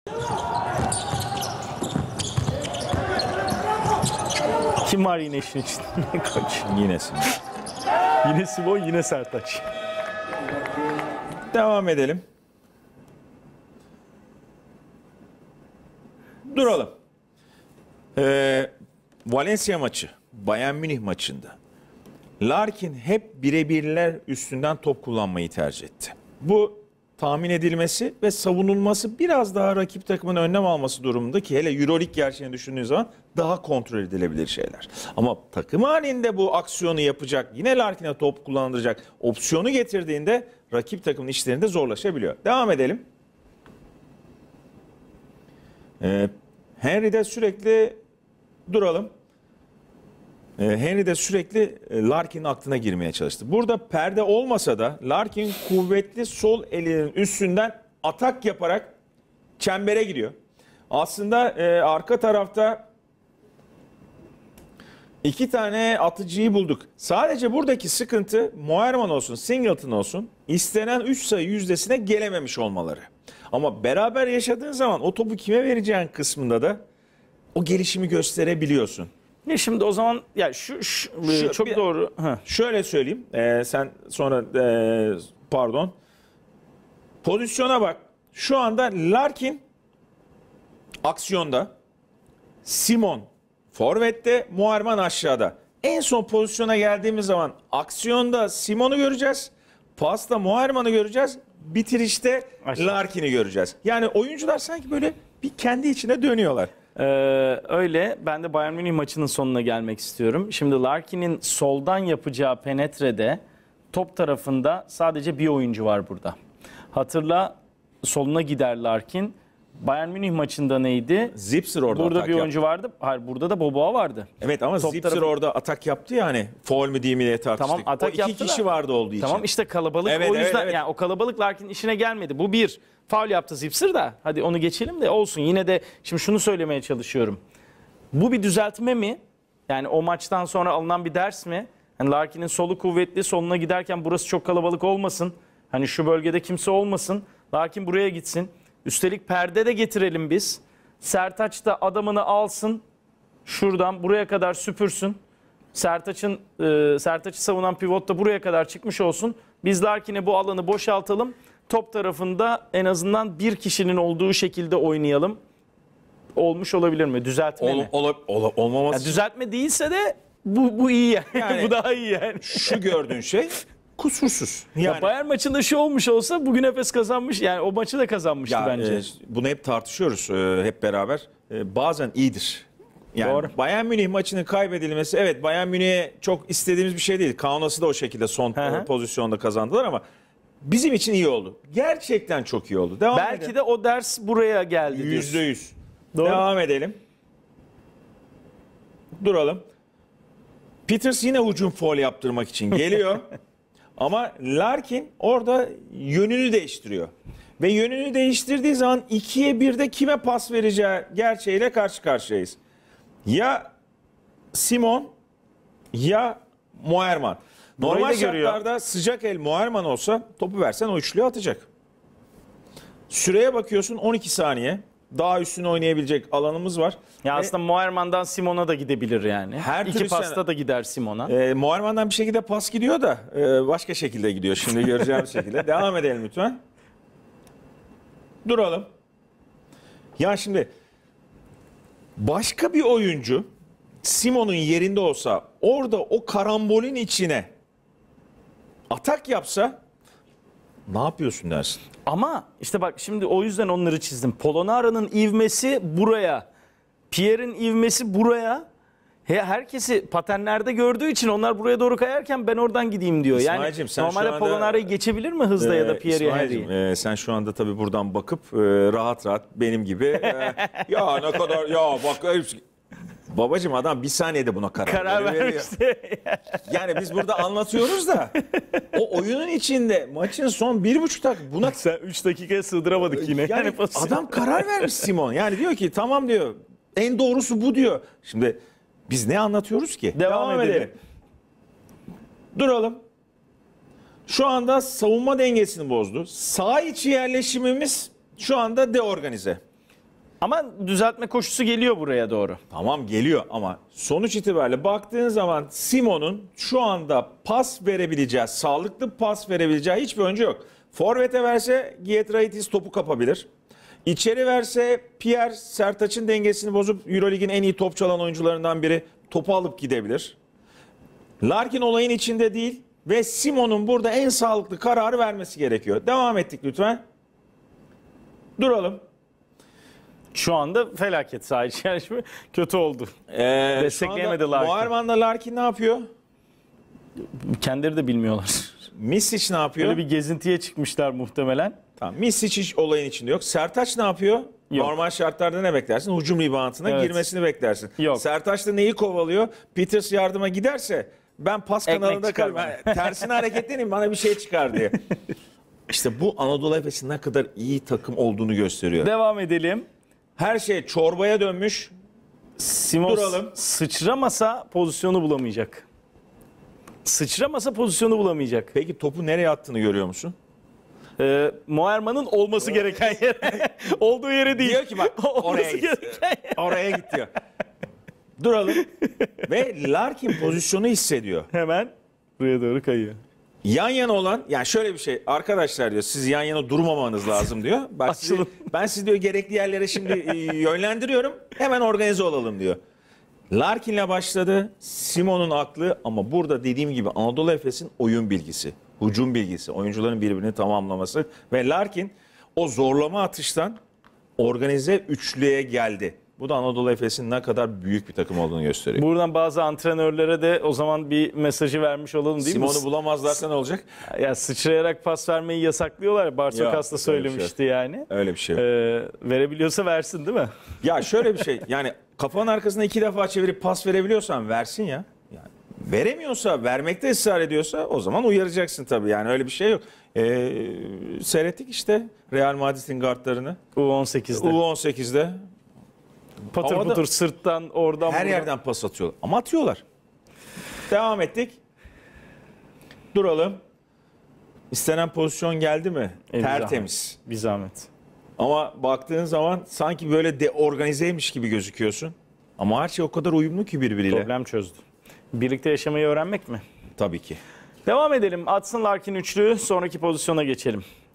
Kim var yine işin içinde? Koç. Yine Simon. Yine Simon, yine Sertaç. Devam edelim. Duralım. Valencia maçı, Bayern Münih maçında Larkin hep birebirler üstünden top kullanmayı tercih etti. Bu tahmin edilmesi ve savunulması biraz daha rakip takımın önlem alması durumunda, ki hele Euroleague gerçeğini düşündüğün zaman daha kontrol edilebilir şeyler. Ama takım halinde bu aksiyonu yapacak, yine Larkin'e top kullandıracak opsiyonu getirdiğinde rakip takımın işlerinde zorlaşabiliyor. Devam edelim. Henry'de sürekli duralım. Henry de sürekli Larkin'in aklına girmeye çalıştı. Burada perde olmasa da Larkin kuvvetli sol elinin üstünden atak yaparak çembere giriyor. Aslında arka tarafta iki tane atıcıyı bulduk. Sadece buradaki sıkıntı Moerman olsun, Singleton olsun, istenen 3 sayı yüzdesine gelememiş olmaları. Ama beraber yaşadığın zaman o topu kime vereceğin kısmında da o gelişimi gösterebiliyorsun. Ya şimdi o zaman ya şu çok doğru. Şöyle söyleyeyim. Sen sonra pardon. Pozisyona bak. Şu anda Larkin aksiyonda. Simon forvette, Moerman aşağıda. En son pozisyona geldiğimiz zaman aksiyonda Simon'u göreceğiz. Pasta Moerman'ı göreceğiz. Bitirişte Larkin'i göreceğiz. Yani oyuncular sanki böyle bir kendi içine dönüyorlar. Öyle. Ben de Bayern Münih maçının sonuna gelmek istiyorum. Şimdi Larkin'in soldan yapacağı penetrede top tarafında sadece bir oyuncu var burada. Hatırla, soluna gider Larkin. Bayern Münih maçında neydi? Zipser orada burada atak bir oyuncu vardı. Hayır, burada da Boboa vardı. Evet ama Top Zipser tarafı... orada atak yaptı ya, hani foul mü değil mi diye tartıştık. Tamam, atak o iki yaptı kişi da, vardı olduğu için. Tamam işte kalabalık, evet, o yüzden evet. Yani o kalabalık Larkin işine gelmedi. Bu bir faul yaptı Zipser da. Hadi onu geçelim de olsun. Yine de şimdi şunu söylemeye çalışıyorum. Bu bir düzeltme mi? Yani o maçtan sonra alınan bir ders mi? Hani Larkin'in solu kuvvetli, soluna giderken burası çok kalabalık olmasın. Hani şu bölgede kimse olmasın. Larkin buraya gitsin. Üstelik perde de getirelim biz. Sertaç da adamını alsın. Şuradan buraya kadar süpürsün. Sertaç'ı savunan pivot da buraya kadar çıkmış olsun. Biz Larkin'e bu alanı boşaltalım. Top tarafında en azından bir kişinin olduğu şekilde oynayalım. Olmuş olabilir mi? Düzeltme mi? Olmaması. Yani düzeltme değilse de bu iyi yani. Bu daha iyi yani. Şu gördüğün şey kusursuz. Yani, ya Bayern maçında şu olmuş olsa bugün Efes kazanmış. Yani o maçı da kazanmıştı bence. Bunu hep tartışıyoruz hep beraber. Bazen iyidir. Yani Doğru. Bayern Münih maçının kaybedilmesi, evet, Bayern Münih'e çok istediğimiz bir şey değil. Kaunas'ı da o şekilde son pozisyonda kazandılar ama bizim için iyi oldu. Gerçekten çok iyi oldu. Belki edelim. de o ders buraya geldi. %100. Doğru. Devam edelim. Duralım. Peters yine hücum faul yaptırmak için geliyor. Ama Larkin orada yönünü değiştiriyor. Ve yönünü değiştirdiği zaman 2'ye 1'de kime pas vereceği gerçeğiyle karşı karşıyayız. Ya Simon ya Moerman. Normal şartlarda sıcak el Moerman olsa topu versen o üçlüyü atacak. Süreye bakıyorsun 12 saniye. Daha üstüne oynayabilecek alanımız var. Ya aslında Moerman'dan Simon'a da gidebilir yani. Her İki türlü pasta da gider Simon'a. Moerman'dan bir şekilde pas gidiyor da başka şekilde gidiyor. Şimdi göreceğimiz şekilde. Devam edelim lütfen. Duralım. Ya şimdi başka bir oyuncu Simon'un yerinde olsa orada o karambolün içine atak yapsa ne yapıyorsun dersin? Ama işte bak şimdi o yüzden onları çizdim. Polonara'nın ivmesi buraya. Pierre'in ivmesi buraya. Herkesi paternlerde gördüğü için onlar buraya doğru kayarken ben oradan gideyim diyor. Yani normalde Polonara'yı geçebilir mi hızla ya da Pierre'yi, Henry'yi? Sen şu anda tabii buradan bakıp rahat rahat benim gibi ya ne kadar ya bak babacığım adam bir saniyede buna karar veriyor. Yani biz burada anlatıyoruz da o oyunun içinde maçın son 1,5 dakika buna sen 3 dakikaya sığdıramadık yine. Yani adam karar vermiş Simon. Yani diyor ki tamam diyor. En doğrusu bu diyor. Şimdi biz ne anlatıyoruz ki? Devam edelim. Duralım. Şu anda savunma dengesini bozdu. Sağ içi yerleşimimiz şu anda deorganize. Ama düzeltme koşusu geliyor buraya doğru. Tamam geliyor ama sonuç itibariyle baktığın zaman Simon'un şu anda pas verebileceği, sağlıklı pas verebileceği hiçbir oyuncu yok. Forvet'e verse Giedraitis topu kapabilir. İçeri verse Pierre Sertaç'ın dengesini bozup Eurolig'in en iyi top çalan oyuncularından biri, topu alıp gidebilir. Larkin olayın içinde değil ve Simon'un burada en sağlıklı kararı vermesi gerekiyor. Devam ettik lütfen. Duralım. Şu anda felaket saha içi yarışma kötü oldu. Destekleyemedi Larkin. Muharman'la Larkin ne yapıyor? Kendileri de bilmiyorlar. Misic ne yapıyor? Böyle bir gezintiye çıkmışlar muhtemelen. Tamam. Misic hiç olayın içinde yok. Sertaç ne yapıyor? Yok. Normal şartlarda ne beklersin? Hücum ribantına Evet. girmesini beklersin. Yok. Sertaç da neyi kovalıyor? Peters yardıma giderse ben pas Ekmek kanalında çıkar kalayım. Tersine hareketleneyim bana bir şey çıkar diye. İşte bu Anadolu Efes'in ne kadar iyi takım olduğunu gösteriyor. Devam edelim. Her şey çorbaya dönmüş. Simon Duralım. sıçramasa pozisyonu bulamayacak. Sıçramasa pozisyonu bulamayacak. Peki topu nereye attığını görüyor musun? Moerman'ın olması gereken yere. Olduğu yere değil. Diyor ki bak oraya Olması git. gereken yere. Oraya git diyor. Duralım. Ve Larkin pozisyonu hissediyor. Hemen buraya doğru kayıyor. Yan yana olan, yani şöyle bir şey, arkadaşlar diyor siz yan yana durmamanız lazım diyor. Bak Açılın. ben sizi diyor gerekli yerlere şimdi yönlendiriyorum, hemen organize olalım diyor. Larkin'le başladı, Simon'un aklı, ama burada dediğim gibi Anadolu Efes'in oyun bilgisi, hücum bilgisi, oyuncuların birbirini tamamlaması ve Larkin o zorlama atıştan organize üçlüye geldi. Bu da Anadolu Efes'in ne kadar büyük bir takım olduğunu gösteriyor. Buradan bazı antrenörlere de o zaman bir mesajı vermiş olalım değil mi? Simon'u bulamazlarsa ne olacak? Ya sıçrayarak pas vermeyi yasaklıyorlar. Barsokas da Yok, öyle bir şey söylemişti yani. Öyle bir şey yok. Verebiliyorsa versin değil mi? Ya şöyle bir şey, yani kafanın arkasına 2 defa çevirip pas verebiliyorsan versin ya. Yani veremiyorsa, vermekte ısrar ediyorsa o zaman uyaracaksın tabii. Yani öyle bir şey yok. Seyrettik işte Real Madrid'in guardlarını. U18'de. U18'de Patır havada- patır sırttan oradan her buradan. yerden pas atıyorlar. Ama atıyorlar. Devam ettik. Duralım. İstenen pozisyon geldi mi? Bir Tertemiz. zahmet. Bir zahmet. Ama baktığın zaman sanki böyle deorganizeymiş gibi gözüküyorsun. Ama her şey o kadar uyumlu ki birbiriyle. Problem çözdü. Birlikte yaşamayı öğrenmek mi? Tabii ki. Devam edelim. Atsın Larkin üçlü. Sonraki pozisyona geçelim.